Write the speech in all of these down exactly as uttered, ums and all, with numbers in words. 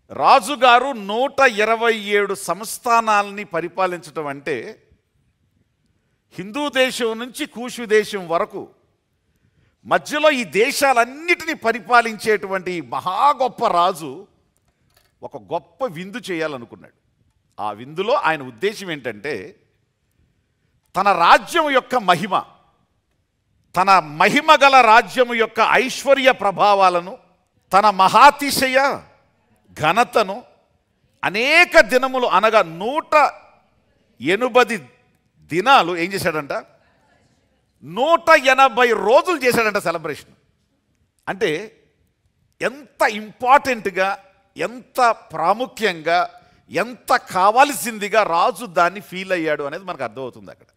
రాజుగారు నూట ఇరవై ఏడు సంస్థానాల్ని పరిపాలించడం అంటే హిందూ దేశం నుంచి కూషు దేశం వరకు మధ్యలో ఈ దేశాలన్నిటినీ పరిపాలించేటువంటి మహా గొప్ప రాజు ఒక గొప్ప విందు చేయాలనుకున్నాడు. ఆ విందులో ఆయన ఉద్దేశం ఏంటంటే తన రాజ్యం యొక్క మహిమ, తన మహిమ గల రాజ్యం యొక్క ఐశ్వర్య ప్రభావాలను, తన మహాతిశయ ఘనతను అనేక దినములు అనగా నూట ఎనభై దినాలు ఏం చేశాడంట? నూట ఎనభై రోజులు చేశాడంట సెలబ్రేషన్. అంటే ఎంత ఇంపార్టెంట్గా, ఎంత ప్రాముఖ్యంగా, ఎంత కావాల్సిందిగా రాజు దాన్ని ఫీల్ అయ్యాడు అనేది మనకు అర్థమవుతుంది. అక్కడ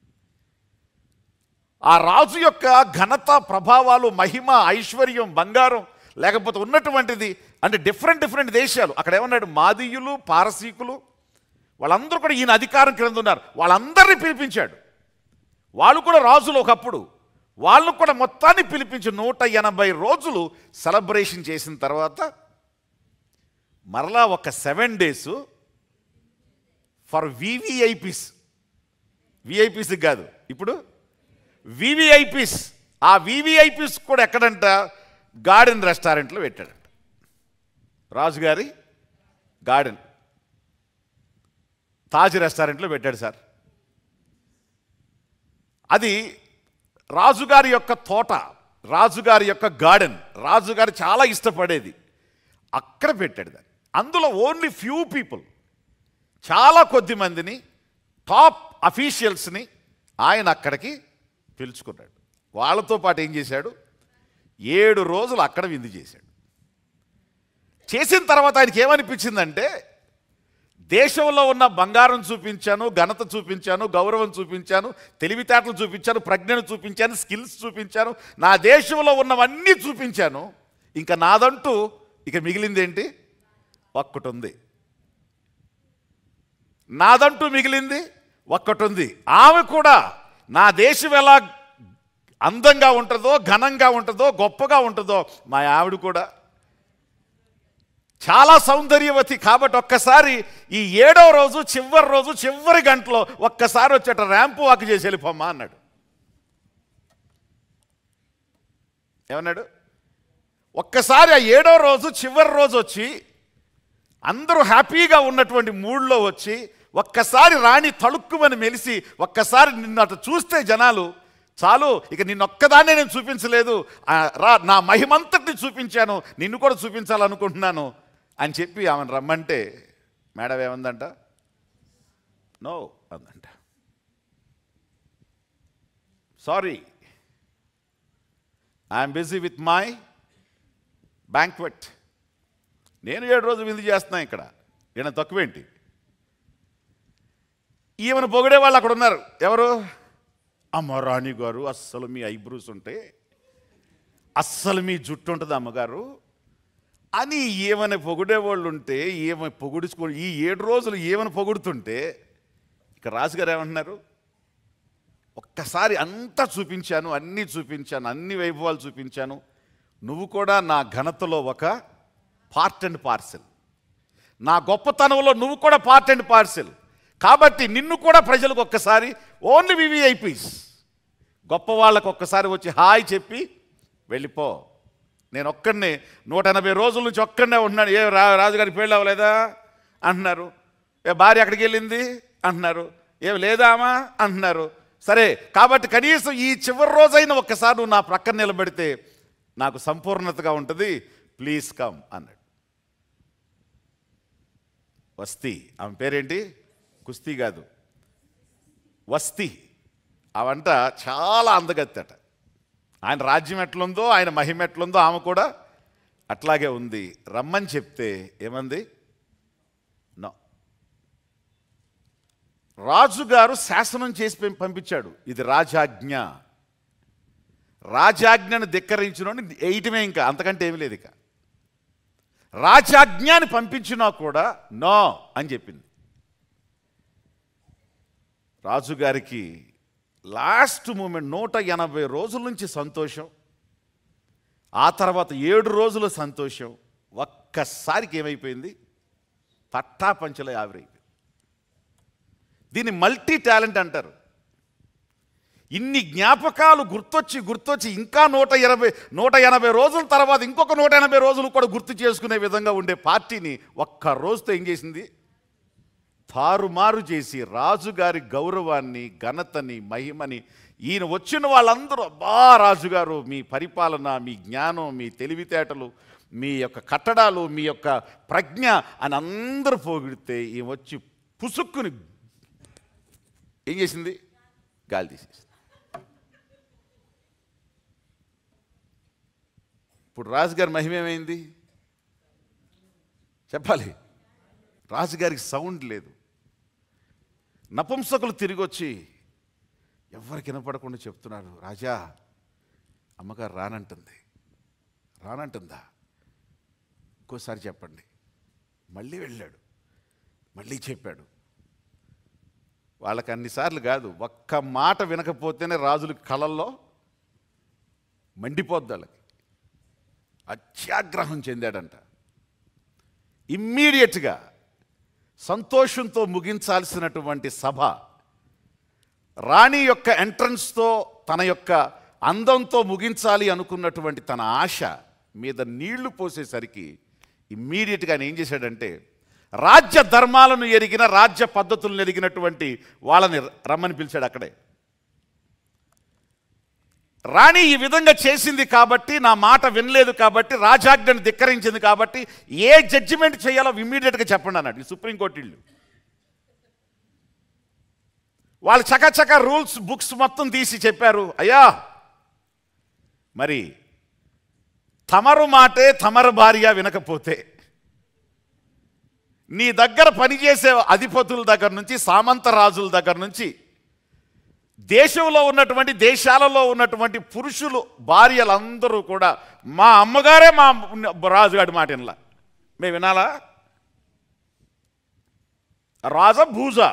ఆ రాజు యొక్క ఘనత, ప్రభావాలు, మహిమ, ఐశ్వర్యం, బంగారం, లేకపోతే ఉన్నటువంటిది అంటే డిఫరెంట్ డిఫరెంట్ దేశాలు. అక్కడ ఏమన్నాడు? మాదీయులు, పారసీకులు వాళ్ళందరూ కూడా ఈయన అధికారం క్రింద ఉన్నారు. వాళ్ళందరినీ పిలిపించాడు. వాళ్ళు కూడా రాజులు ఒకప్పుడు. వాళ్ళు కూడా మొత్తాన్ని పిలిపించి నూట ఎనభై రోజులు సెలబ్రేషన్ చేసిన తర్వాత మరలా ఒక seven days for VVIPs. VIPs కాదు, ఇప్పుడు వివిఐపీస్. ఆ వివిఐపీస్ కూడా ఎక్కడంట? గార్డెన్ రెస్టారెంట్లో పెట్టాడంట. రాజుగారి గార్డెన్ తాజ్ రెస్టారెంట్లో పెట్టాడు సార్. అది రాజుగారి యొక్క తోట, రాజుగారి యొక్క గార్డెన్, రాజుగారు చాలా ఇష్టపడేది. అక్కడ పెట్టాడు దాన్ని. అందులో ఓన్లీ ఫ్యూ పీపుల్, చాలా కొద్ది మందిని, టాప్ అఫీషియల్స్ని ఆయన అక్కడికి పిలుచుకున్నాడు. వాళ్ళతో పాటు ఏం చేశాడు? ఏడు రోజులు అక్కడ విందు చేశాడు. చేసిన తర్వాత ఆయనకి ఏమనిపించిందంటే దేశంలో ఉన్న బంగారం చూపించాను, ఘనత చూపించాను, గౌరవం చూపించాను, తెలివితేటలు చూపించాను, ప్రజ్ఞను చూపించాను, స్కిల్స్ చూపించాను, నా దేశంలో ఉన్నవన్నీ చూపించాను. ఇంకా నాదంటూ ఇక మిగిలింది ఏంటి? ఒక్కటి ఉంది. నాదంటూ మిగిలింది ఒక్కటి ఉంది. ఆమె కూడా నా దేశం ఎలా అందంగా ఉంటుందో, ఘనంగా ఉంటుందో, గొప్పగా ఉంటుందో మా ఆవిడ కూడా చాలా సౌందర్యవతి. కాబట్టి ఒక్కసారి ఈ ఏడో రోజు చివరి రోజు చివరి గంటలో ఒక్కసారి వచ్చేట ర్యాంపు వాక్ చేసి వెళ్ళిపోమ్మా అన్నాడు. ఏమన్నాడు? ఒక్కసారి ఆ ఏడో రోజు చివరి రోజు వచ్చి అందరూ హ్యాపీగా ఉన్నటువంటి మూడ్లో వచ్చి ఒక్కసారి రాణి తళుక్కుమని మెలిసి ఒక్కసారి నిన్ను అటు చూస్తే జనాలు చాలు, ఇక నిన్నొక్కదాన్నే నేను చూపించలేదు, రా నా మహిమంతటిని చూపించాను, నిన్ను కూడా చూపించాలనుకుంటున్నాను అని చెప్పి ఆమెను రమ్మంటే మేడం ఏమందంట? నో అందంట. Sorry, I'm busy with my banquet. నేను ఏడు రోజులు విందు చేస్తున్నా, ఇక్కడ ఈయన తక్కువేంటి? ఈమెను పొగిడే వాళ్ళు అక్కడ ఉన్నారు. ఎవరు? అమ్మ రాణి గారు, అస్సలు మీ ఐబ్రూస్ ఉంటే, అస్సలు మీ జుట్టు ఉంటుంది అమ్మగారు అని ఏమైనా పొగిడేవాళ్ళు ఉంటే, ఏమైనా పొగుడుచుకో ఈ ఏడు రోజులు ఏమైనా పొగుడుతుంటే ఇక రాజుగారు ఏమంటున్నారు? ఒక్కసారి అంతా చూపించాను, అన్నీ చూపించాను, అన్ని వైభవాలు చూపించాను, నువ్వు కూడా నా ఘనతలో ఒక పార్ట్ అండ్ పార్సెల్, నా గొప్పతనంలో నువ్వు కూడా పార్ట్ అండ్ పార్సెల్. కాబట్టి నిన్ను కూడా ప్రజలకు ఒక్కసారి, ఓన్లీ వివిఐపీస్, గొప్ప వాళ్ళకు ఒక్కసారి వచ్చి హాయ్ చెప్పి వెళ్ళిపో. నేను ఒక్కడనే నూట ఎనభై రోజుల నుంచి ఒక్కడనే ఉంటున్నాను. ఏ రా రాజుగారి పెళ్ళి అవ్వలేదా అంటున్నారు. ఏ భార్య అక్కడికి వెళ్ళింది అంటున్నారు. ఏమి లేదామా అంటున్నారు. సరే, కాబట్టి కనీసం ఈ చివరి రోజైనా ఒక్కసారి నువ్వు నా ప్రక్కన నిలబడితే నాకు సంపూర్ణతగా ఉంటుంది, ప్లీజ్ కమ్ అన్నాడు. వస్తీ, ఆమె పేరేంటి? కుస్తీ కాదు, వస్తీ. అవంట చాలా అందగత్తట. ఆయన రాజ్యం ఎట్లుందో, ఆయన మహిమ ఎట్లుందో ఆమె కూడా అట్లాగే ఉంది. రమ్మని చెప్తే ఏమంది? నో. రాజుగారు శాసనం చేసి పంపించాడు. ఇది రాజాజ్ఞ. రాజాజ్ఞను ధిక్కరించిన వేయటమే, ఇంకా అంతకంటే ఏమీ లేదు. ఇక రాజాజ్ఞని పంపించినా కూడా నో అని చెప్పింది. రాజుగారికి లాస్ట్ మూమెంట్ నూట ఎనభై రోజుల నుంచి సంతోషం, ఆ తర్వాత ఏడు రోజుల సంతోషం, ఒక్క ఒక్కసారికి ఏమైపోయింది? పట్టాపంచలో ఆవిరైపోయింది. దీన్ని మల్టీ టాలెంట్ అంటారు. ఇన్ని జ్ఞాపకాలు గుర్తొచ్చి గుర్తొచ్చి ఇంకా నూట ఇరవై నూట ఎనభై రోజుల తర్వాత ఇంకొక నూట ఎనభై రోజులు కూడా గుర్తు చేసుకునే విధంగా ఉండే పార్టీని ఒక్క రోజుతో ఏం చేసింది? తారుమారు చేసి రాజుగారి గౌరవాన్ని, ఘనతని, మహిమని, ఈయన వచ్చిన వాళ్ళందరూ బా రాజుగారు మీ పరిపాలన, మీ జ్ఞానం, మీ తెలివితేటలు, మీ యొక్క కట్టడాలు, మీ యొక్క ప్రజ్ఞ అని అందరూ పోగిడితే ఈయన వచ్చి పుసుక్కుని ఏం చేసింది? గాలి తీసేసింది. ఇప్పుడు రాజుగారి మహిమ ఏమైంది చెప్పాలి? రాజుగారికి సౌండ్ లేదు. నపుంసకులు తిరిగి వచ్చి ఎవరికి వినపడకుండా చెప్తున్నారు, రాజా అమ్మగారు రానంటుంది. రానంటుందా? ఇంకోసారి చెప్పండి. మళ్ళీ వెళ్ళాడు, మళ్ళీ చెప్పాడు. వాళ్ళకి అన్నిసార్లు కాదు, ఒక్క మాట వినకపోతేనే రాజుల కళల్లో మండిపోద్ది. వాళ్ళకి అత్యాగ్రహం చెందాడంట. ఇమ్మీడియట్గా సంతోషంతో ముగించాల్సినటువంటి సభ రాణి యొక్క ఎంట్రన్స్తో, తన యొక్క అందంతో ముగించాలి అనుకున్నటువంటి తన ఆశ మీద నీళ్లు పోసేసరికి ఇమ్మీడియట్గా ఆయన ఏం చేశాడంటే, రాజ్య ధర్మాలను ఎరిగిన, రాజ్య పద్ధతులను ఎరిగినటువంటి వాళ్ళని రమ్మని పిలిచాడు. అక్కడే రాణి ఈ విధంగా చేసింది కాబట్టి, నా మాట వినలేదు కాబట్టి, రాజాజ్ఞను ధిక్కరించింది కాబట్టి ఏ జడ్జిమెంట్ చేయాలో ఇమ్మీడియట్గా చెప్పండి అన్నాడు. ఈ సుప్రీంకోర్టు ఇల్లు వాళ్ళు చకచక రూల్స్ బుక్స్ మొత్తం తీసి చెప్పారు, అయ్యా మరి తమరు మాటే తమరు భార్య వినకపోతే నీ దగ్గర పనిచేసే అధిపతుల దగ్గర నుంచి, సామంత రాజుల దగ్గర నుంచి, దేశంలో ఉన్నటువంటి, దేశాలలో ఉన్నటువంటి పురుషులు భార్యలందరూ కూడా మా అమ్మగారే మా రాజుగాడి మాట వినలా, మేము వినాలా? రాజా భూజా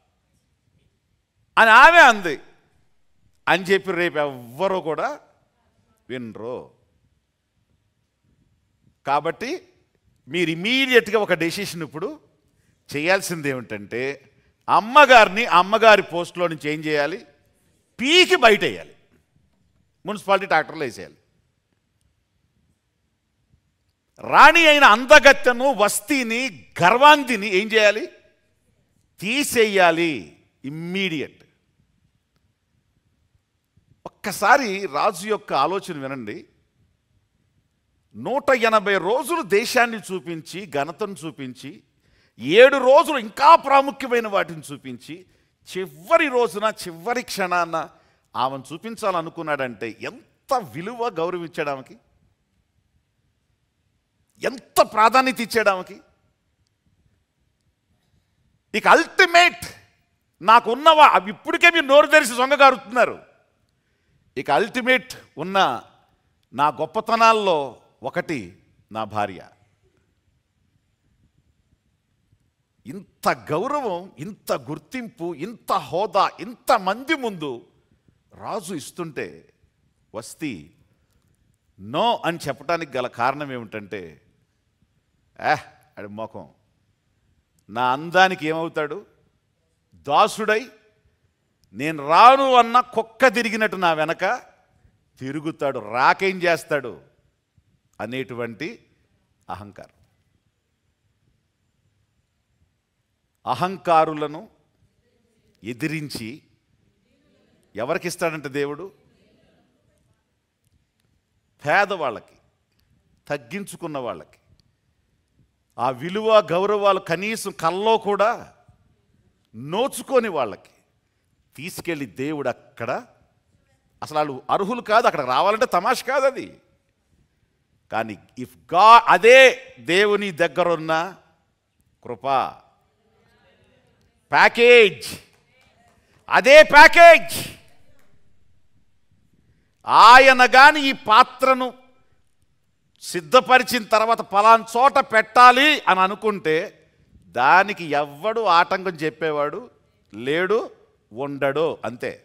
అని ఆమె అంది అని చెప్పి రేపు ఎవ్వరూ కూడా వినరు. కాబట్టి మీరు ఇమీడియట్గా ఒక డెసిషన్ ఇప్పుడు చేయాల్సింది ఏమిటంటే, అమ్మగారిని అమ్మగారి పోస్టులో నుంచి ఏం చేయాలి? పీకి బయట వేయాలి, మున్సిపాలిటీ ట్రాక్టర్లో వేసేయాలి. రాణి అయిన అందగత్తెను, వస్తీని, గర్వాంధిని ఏం చేయాలి? తీసేయాలి ఇమ్మీడియట్. ఒక్కసారి రాజు యొక్క ఆలోచన వినండి. నూట ఎనభై రోజులు దేశాన్ని చూపించి, ఘనతను చూపించి, ఏడు రోజులు ఇంకా ప్రాముఖ్యమైన వాటిని చూపించి, చివరి రోజున, చివరి క్షణాన ఆమెను చూపించాలనుకున్నాడంటే ఎంత విలువ, గౌరవించాడు ఆమెకి, ఎంత ప్రాధాన్యత ఇచ్చాడు ఆమెకి. ఇక అల్టిమేట్ నాకున్నవా అవి ఇప్పటికే మీరు నోరు తెరిచి సొంగగారుతున్నారు. ఇక అల్టిమేట్ ఉన్న నా గొప్పతనాల్లో ఒకటి నా భార్య. ఇంత గౌరవం, ఇంత గుర్తింపు, ఇంత హోదా ఇంత మంది ముందు రాజు ఇస్తుంటే వస్తీ నో అని చెప్పడానికి గల కారణం ఏమిటంటే, ఏహ్ అది మోకం, నా అందానికి ఏమవుతాడు? దాసుడై నేను రాను అన్న కుక్క తిరిగినట్టు నా వెనక తిరుగుతాడు, రాకేం చేస్తాడు అనేటువంటి అహంకారం. అహంకారులను ఎదిరించి ఎవరికిస్తాడంటే దేవుడు? పేదవాళ్ళకి, తగ్గించుకున్న వాళ్ళకి, ఆ విలువ గౌరవాలు కనీసం కల్లో కూడా నోచుకొని వాళ్ళకి తీసుకెళ్ళి దేవుడు అక్కడ, అసలు వాళ్ళు అర్హులు కాదు, అక్కడ రావాలంటే తమాష కాదు అది. కానీ ఇఫ్ గా అదే దేవుని దగ్గరున్న కృప ప్యాకేజ్, అదే ప్యాకేజ్ ఆయన కానీ ఈ పాత్రను సిద్ధపరిచిన తర్వాత పలానా చోట పెట్టాలి అని అనుకుంటే దానికి ఎవ్వడు ఆటంకం చెప్పేవాడు లేడు, ఉండడు, అంతే.